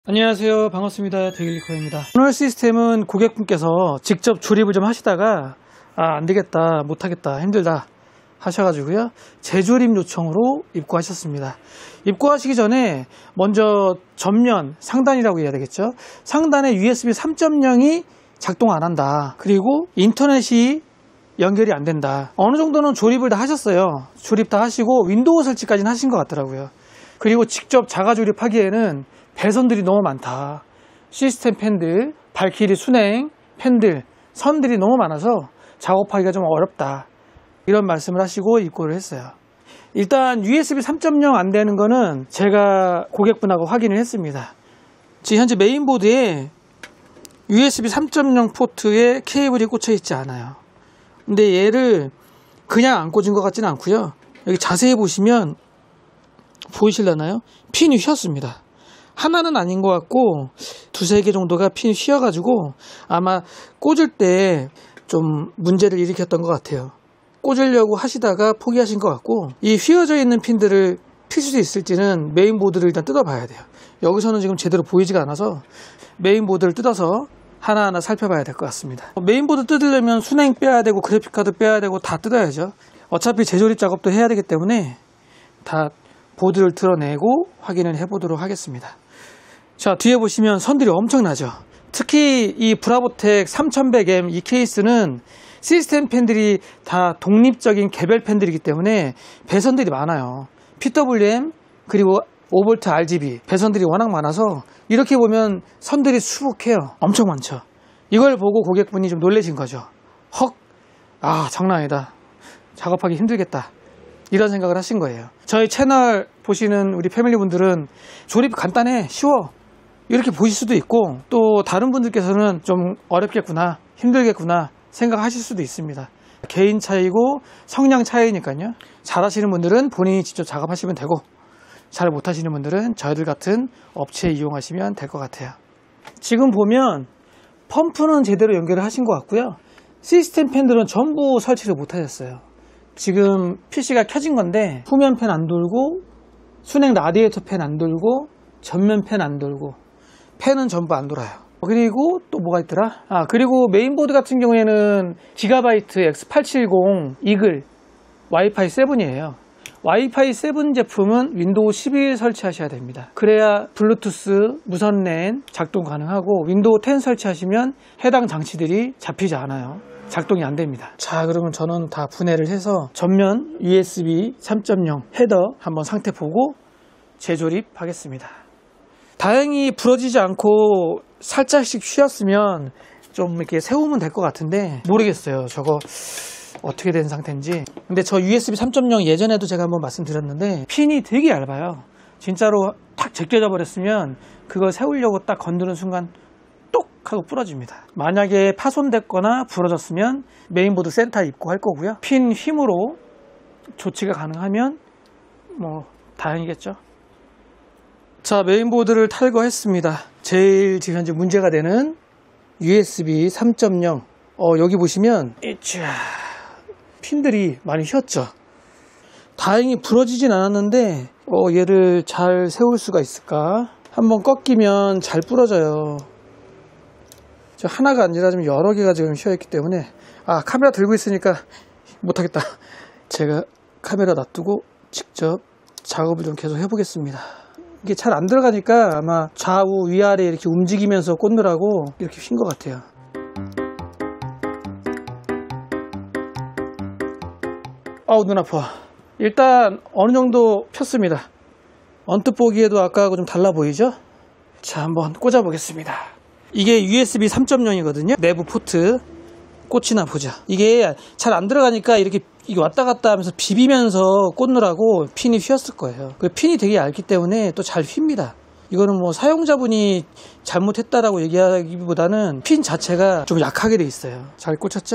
안녕하세요. 반갑습니다. 데일리커입니다. 오늘 시스템은 고객분께서 직접 조립을 좀 하시다가 안되겠다, 못하겠다, 힘들다 하셔가지고요, 재조립 요청으로 입고하셨습니다. 입고하시기 전에 먼저 전면 상단이라고 해야 되겠죠, 상단에 USB 3.0이 작동 안 한다, 그리고 인터넷이 연결이 안 된다. 어느 정도는 조립을 다 하셨어요. 조립 다 하시고 윈도우 설치까지는 하신 것 같더라고요. 그리고 직접 자가 조립하기에는 배선들이 너무 많다, 시스템 팬들, 발키리 순행 팬들, 선들이 너무 많아서 작업하기가 좀 어렵다, 이런 말씀을 하시고 입고를 했어요. 일단 USB 3.0 안 되는 거는 제가 고객분하고 확인을 했습니다. 지금 현재 메인보드에 USB 3.0 포트에 케이블이 꽂혀 있지 않아요. 근데 얘를 그냥 안 꽂은 것 같지는 않고요. 여기 자세히 보시면 보이실려나요? 핀이 휘었습니다. 하나는 아닌 것 같고 두세 개 정도가 핀이 휘어가지고 아마 꽂을 때 좀 문제를 일으켰던 것 같아요. 꽂으려고 하시다가 포기하신 것 같고, 이 휘어져 있는 핀들을 필 수 있을지는 메인보드를 일단 뜯어 봐야 돼요. 여기서는 지금 제대로 보이지가 않아서 메인보드를 뜯어서 하나하나 살펴봐야 될 것 같습니다. 메인보드 뜯으려면 순행 빼야 되고 그래픽카드 빼야 되고 다 뜯어야죠. 어차피 재조립 작업도 해야 되기 때문에 다 보드를 드러내고 확인을 해보도록 하겠습니다. 자, 뒤에 보시면 선들이 엄청나죠. 특히 이 브라보텍 3100M 이 케이스는 시스템 팬들이 다 독립적인 개별 팬들이기 때문에 배선들이 많아요. PWM 그리고 5V RGB 배선들이 워낙 많아서 이렇게 보면 선들이 수북해요. 엄청 많죠. 이걸 보고 고객분이 좀 놀라신 거죠. 헉, 장난 아니다, 작업하기 힘들겠다, 이런 생각을 하신 거예요. 저희 채널 보시는 우리 패밀리 분들은 조립 간단해, 쉬워, 이렇게 보실 수도 있고, 또 다른 분들께서는 좀 어렵겠구나, 힘들겠구나 생각하실 수도 있습니다. 개인 차이고 성향 차이니까요. 잘하시는 분들은 본인이 직접 작업하시면 되고, 잘 못하시는 분들은 저희들 같은 업체 이용하시면 될 것 같아요. 지금 보면 펌프는 제대로 연결을 하신 것 같고요, 시스템 팬들은 전부 설치를 못 하셨어요. 지금 PC가 켜진 건데 후면 팬 안 돌고, 순행 라디에이터 팬 안 돌고, 전면 팬 안 돌고, 팬은 전부 안 돌아요. 그리고 또 뭐가 있더라? 그리고 메인보드 같은 경우에는 기가바이트 X870 이글 와이파이 7이에요. 와이파이 7 제품은 윈도우 11 설치하셔야 됩니다. 그래야 블루투스, 무선 랜 작동 가능하고, 윈도우 10 설치하시면 해당 장치들이 잡히지 않아요. 작동이 안 됩니다. 자, 그러면 저는 다 분해를 해서 전면 USB 3.0 헤더 한번 상태 보고 재조립하겠습니다. 다행히 부러지지 않고 살짝씩 휘었으면 좀 이렇게 세우면 될 것 같은데 모르겠어요, 저거 어떻게 된 상태인지. 근데 저 USB 3.0 예전에도 제가 한번 말씀드렸는데 핀이 되게 얇아요. 진짜로 탁 제껴져 버렸으면 그걸 세우려고 딱 건드는 순간 똑 하고 부러집니다. 만약에 파손됐거나 부러졌으면 메인보드 센터에 입고할 거고요, 핀 힘으로 조치가 가능하면 뭐 다행이겠죠. 자, 메인보드를 탈거했습니다. 제일 지금 현재 문제가 되는 USB 3.0 여기 보시면 핀들이 많이 휘었죠. 다행히 부러지진 않았는데 얘를 잘 세울 수가 있을까? 한번 꺾이면 잘 부러져요. 하나가 아니라 좀 여러 개가 지금 휘어있기 때문에 카메라 들고 있으니까 못하겠다. 제가 카메라 놔두고 직접 작업을 좀 계속 해보겠습니다. 이게 잘 안 들어가니까 아마 좌우 위아래 이렇게 움직이면서 꽂느라고 이렇게 휜 것 같아요. 눈 아파. 일단 어느 정도 폈습니다. 언뜻 보기에도 아까하고 좀 달라 보이죠? 자, 한번 꽂아 보겠습니다. 이게 USB 3.0이거든요 내부 포트 꽂히나 보자. 이게 잘 안 들어가니까 이렇게 왔다 갔다 하면서 비비면서 꽂느라고 핀이 휘었을 거예요. 그 핀이 되게 얇기 때문에 또 잘 휩니다. 이거는 뭐 사용자분이 잘못했다라고 얘기하기보다는 핀 자체가 좀 약하게 돼 있어요. 잘 꽂혔죠?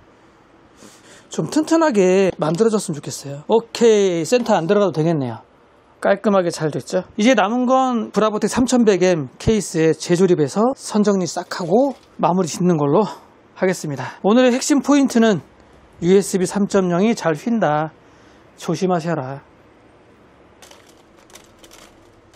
좀 튼튼하게 만들어졌으면 좋겠어요. 오케이, 센터 안 들어가도 되겠네요. 깔끔하게 잘 됐죠? 이제 남은 건 브라보텍 3100M 케이스에 재조립해서 선정리 싹 하고 마무리 짓는 걸로 하겠습니다. 오늘의 핵심 포인트는 USB 3.0이 잘 휜다, 조심하셔라.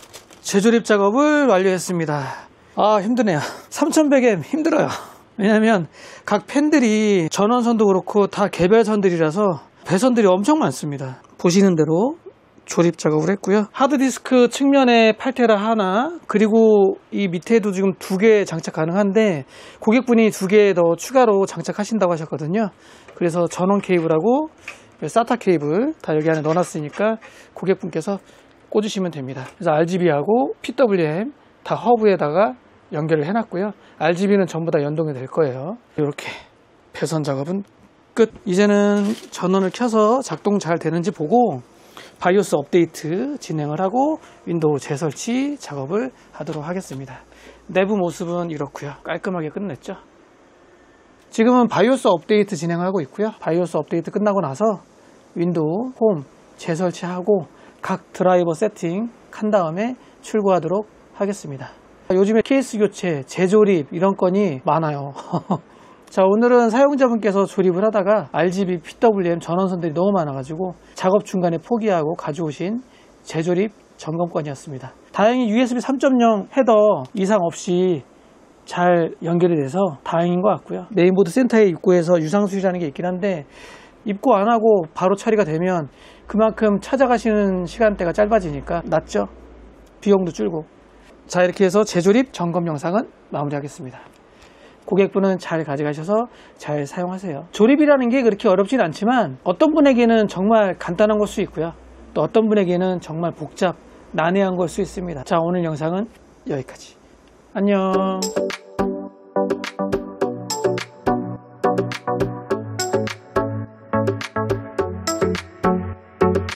재조립 작업을 완료했습니다. 아, 힘드네요. 3100M 힘들어요. 왜냐면 각 팬들이 전원선도 그렇고 다 개별선들이라서 배선들이 엄청 많습니다. 보시는 대로 조립 작업을 했고요. 하드디스크 측면에 8테라 하나, 그리고 이 밑에도 지금 2개 장착 가능한데 고객분이 2개 더 추가로 장착하신다고 하셨거든요. 그래서 전원 케이블하고 SATA 케이블 다 여기 안에 넣어놨으니까 고객분께서 꽂으시면 됩니다. 그래서 RGB하고 PWM 다 허브에다가 연결을 해놨고요. RGB는 전부 다 연동이 될 거예요. 이렇게 배선 작업은 끝. 이제는 전원을 켜서 작동 잘 되는지 보고 바이오스 업데이트 진행을 하고 윈도우 재설치 작업을 하도록 하겠습니다. 내부 모습은 이렇고요. 깔끔하게 끝냈죠. 지금은 바이오스 업데이트 진행하고 있고요. 바이오스 업데이트 끝나고 나서 윈도우 홈 재설치하고 각 드라이버 세팅 한 다음에 출고하도록 하겠습니다. 요즘에 케이스 교체, 재조립 이런 건이 많아요. 자, 오늘은 사용자분께서 조립을 하다가 RGB, PWM 전원선들이 너무 많아가지고 작업 중간에 포기하고 가져오신 재조립 점검건이었습니다. 다행히 USB 3.0 헤더 이상 없이 잘 연결이 돼서 다행인 것 같고요. 메인보드 센터에 입고해서 유상수리라는 게 있긴 한데 입고 안 하고 바로 처리가 되면 그만큼 찾아가시는 시간대가 짧아지니까 낫죠. 비용도 줄고. 자, 이렇게 해서 재조립 점검 영상은 마무리하겠습니다. 고객분은 잘 가져가셔서 잘 사용하세요. 조립이라는 게 그렇게 어렵진 않지만 어떤 분에게는 정말 간단한 걸 수 있고요. 또 어떤 분에게는 정말 복잡, 난해한 걸 수 있습니다. 자, 오늘 영상은 여기까지. 안녕.